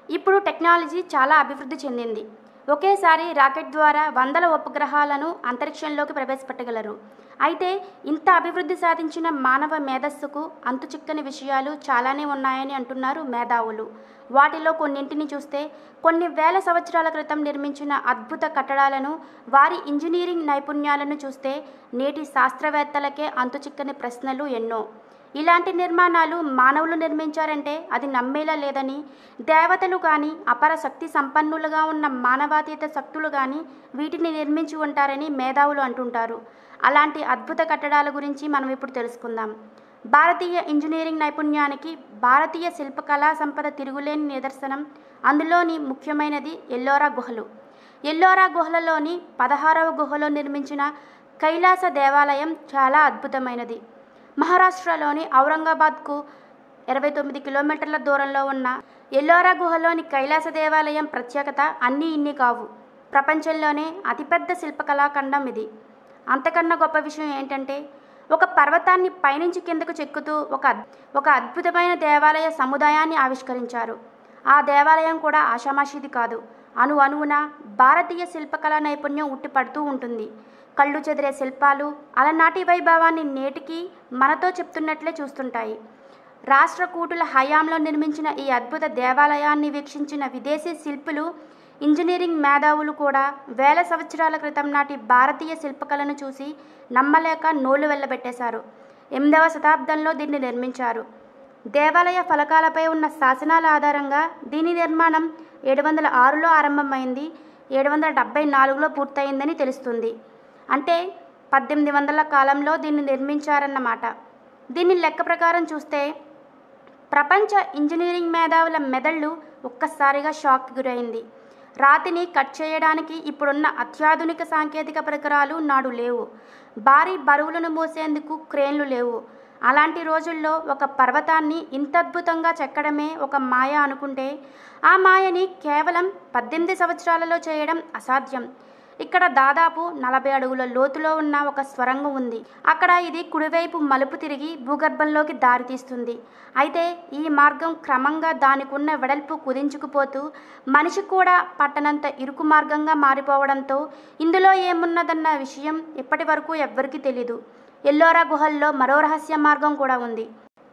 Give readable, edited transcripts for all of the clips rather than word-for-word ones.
ఇప్పుడు టెక్నాలజీ చాలా అభివృద్ధి చెందింది. ఒకేసారి రాకెట్ ద్వారా వందల ఉపగ్రహాలను అంతరిక్షంలోకి ప్రవేశపెట్టగలరు. అయితే ఇంత అభివృద్ధి సాధించిన మానవ మేధస్సుకు అంతుచిక్కని విషయాలు చాలానే ఉన్నాయని అంటున్నారు మేధావులు. వాటిలో కొన్నింటిని చూస్తే కొన్ని వేల సంవత్సరాల క్రితం నిర్మించిన అద్భుత కట్టడాలను, వారి ఇంజనీరింగ్ నైపుణ్యాలను చూస్తే నేటి శాస్త్రవేత్తలకే అంతుచిక్కని ప్రశ్నలు ఎన్నో. ఇలాంటి నిర్మాణాలు మానవులు నిర్మించారంటే అది నమ్మేలా లేదని, దేవతలు కానీ అపర శక్తి సంపన్నులుగా ఉన్న మానవాతీత శక్తులు కానీ వీటిని నిర్మించి ఉంటారని మేధావులు అంటుంటారు. అలాంటి అద్భుత కట్టడాల గురించి మనం ఇప్పుడు తెలుసుకుందాం. భారతీయ ఇంజనీరింగ్ నైపుణ్యానికి భారతీయ శిల్పకళా సంపద తిరుగులేని నిదర్శనం. అందులోని ముఖ్యమైనది ఎల్లోరా గుహలు. ఎల్లోరా గుహలలోని 16వ గుహలో నిర్మించిన కైలాస దేవాలయం చాలా అద్భుతమైనది. మహారాష్ట్రలోని ఔరంగాబాద్కు 29 కిలోమీటర్ల దూరంలో ఉన్న ఎల్లోరా గుహలోని కైలాస దేవాలయం ప్రత్యేకత అన్నీ ఇన్ని కావు. ప్రపంచంలోనే అతిపెద్ద శిల్పకళాఖండం ఇది. అంతకన్నా గొప్ప విషయం ఏంటంటే, ఒక పర్వతాన్ని పైనుంచి కిందకు చెక్కుతూ ఒక అద్భుతమైన దేవాలయ సముదాయాన్ని ఆవిష్కరించారు. ఆ దేవాలయం కూడా ఆషామాషిది కాదు. అణువున భారతీయ శిల్పకళా నైపుణ్యం ఉట్టిపడుతూ ఉంటుంది. కళ్ళు చెదిరే శిల్పాలు అలనాటి వైభవాన్ని నేటికి మనతో చెప్తున్నట్లే చూస్తుంటాయి. రాష్ట్రకూటుల హయాంలో నిర్మించిన ఈ అద్భుత దేవాలయాన్ని వీక్షించిన విదేశీ శిల్పులు, ఇంజనీరింగ్ మేధావులు కూడా వేల సంవత్సరాల క్రితం నాటి భారతీయ శిల్పకళను చూసి నమ్మలేక నోళ్లు వెళ్ళబెట్టేశారు. 8వ శతాబ్దంలో దీన్ని నిర్మించారు. దేవాలయ ఫలకాలపై ఉన్న శాసనాల ఆధారంగా దీని నిర్మాణం 706లో ఆరంభమైంది, 774లో పూర్తయిందని తెలుస్తుంది. అంటే 1800ల కాలంలో దీన్ని నిర్మించారన్నమాట. దీని లెక్క ప్రకారం చూస్తే ప్రపంచ ఇంజనీరింగ్ మేధావుల మెదళ్ళు ఒక్కసారిగా షాక్కి గురైంది. రాతిని కట్ చేయడానికి ఇప్పుడున్న అత్యాధునిక సాంకేతిక పరికరాలు నాడు లేవు. భారీ బరువులను మోసేందుకు క్రేన్లు లేవు. అలాంటి రోజుల్లో ఒక పర్వతాన్ని ఇంత అద్భుతంగా చెక్కడమే ఒక మాయ అనుకుంటే, ఆ మాయని కేవలం 18 సంవత్సరాలలో చేయడం అసాధ్యం. ఇక్కడ దాదాపు 40 అడుగుల లోతులో ఉన్న ఒక స్వరంగం ఉంది. అక్కడ ఇది కుడివైపు మలుపు తిరిగి భూగర్భంలోకి దారితీస్తుంది. అయితే ఈ మార్గం క్రమంగా దానికున్న వెడల్పు కుదించుకుపోతూ మనిషి కూడా పట్టనంత ఇరుకు మార్గంగా మారిపోవడంతో ఇందులో ఏమున్నదన్న విషయం ఇప్పటి వరకు ఎవ్వరికీ తెలీదు. ఎల్లోరా గుహల్లో మరో రహస్య మార్గం కూడా ఉంది.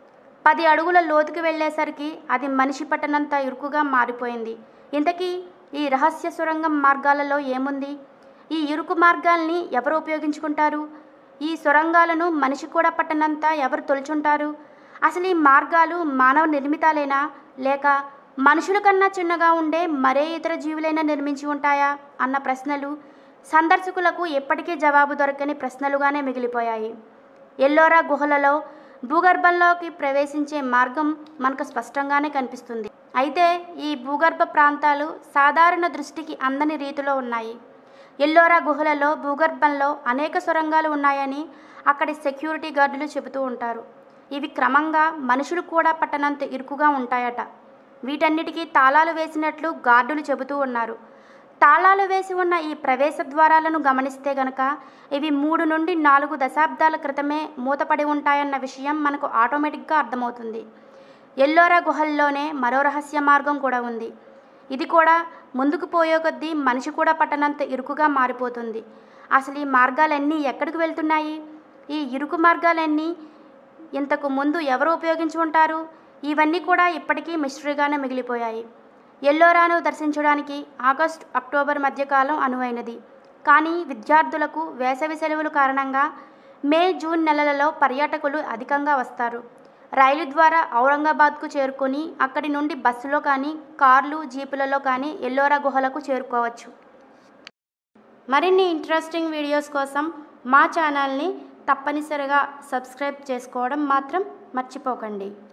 10 అడుగుల లోతుకి వెళ్ళేసరికి అది మనిషి పట్టనంత ఇరుకుగా మారిపోయింది. ఇంతకీ ఈ రహస్య సొరంగం మార్గాలలో ఏముంది? ఈ ఇరుకు మార్గాల్ని ఎవరు ఉపయోగించుకుంటారు? ఈ సొరంగాలను మనిషి కూడా పట్టనంత ఎవరు తొలుచుంటారు? అసలు ఈ మార్గాలు మానవ నిర్మితాలేనా, లేక మనుషుల కన్నా చిన్నగా ఉండే మరే ఇతర జీవులైనా నిర్మించి ఉంటాయా అన్న ప్రశ్నలు సందర్శకులకు ఎప్పటికీ జవాబు దొరకని ప్రశ్నలుగానే మిగిలిపోయాయి. ఎల్లోరా గుహలలో భూగర్భంలోకి ప్రవేశించే మార్గం మనకు స్పష్టంగానే కనిపిస్తుంది. అయితే ఈ భూగర్భ ప్రాంతాలు సాధారణ దృష్టికి అందని రీతిలో ఉన్నాయి. ఎల్లోరా గుహలలో భూగర్భంలో అనేక సొరంగాలు ఉన్నాయని అక్కడి సెక్యూరిటీ గార్డులు చెబుతూ ఉంటారు. ఇవి క్రమంగా మనుషులు కూడా పట్టనంత ఇరుకుగా ఉంటాయట. వీటన్నిటికీ తాళాలు వేసినట్లు గార్డులు చెబుతూ ఉన్నారు. తాళాలు వేసి ఉన్న ఈ ప్రవేశ ద్వారాలను గమనిస్తే గనక ఇవి 3 నుండి 4 దశాబ్దాల క్రితమే మూతపడి ఉంటాయన్న విషయం మనకు ఆటోమేటిక్గా అర్థమవుతుంది. ఎల్లోరా గుహల్లోనే మరో రహస్య మార్గం కూడా ఉంది. ఇది కూడా ముందుకు పోయే కొద్దీ మనిషి కూడా పట్టనంత ఇరుకుగా మారిపోతుంది. అసలు ఈ మార్గాలన్నీ ఎక్కడికి వెళ్తున్నాయి? ఈ ఇరుకు మార్గాలన్నీ ఇంతకు ముందు ఎవరు ఉపయోగించి ఉంటారు? ఇవన్నీ కూడా ఇప్పటికీ మిస్టరీగానే మిగిలిపోయాయి. ఎల్లోరాను దర్శించడానికి ఆగస్టు, అక్టోబర్ మధ్యకాలం అనువైనది. కానీ విద్యార్థులకు వేసవి సెలవుల కారణంగా మే, జూన్ నెలలలో పర్యాటకులు అధికంగా వస్తారు. రైలు ద్వారా ఔరంగాబాద్కు చేరుకొని అక్కడి నుండి బస్సులో కానీ, కార్లు, జీపులలో కానీ ఎల్లోరా గుహలకు చేరుకోవచ్చు. మరిన్ని ఇంట్రెస్టింగ్ వీడియోస్ కోసం మా ఛానల్ని తప్పనిసరిగా సబ్స్క్రైబ్ చేసుకోవడం మాత్రం మర్చిపోకండి.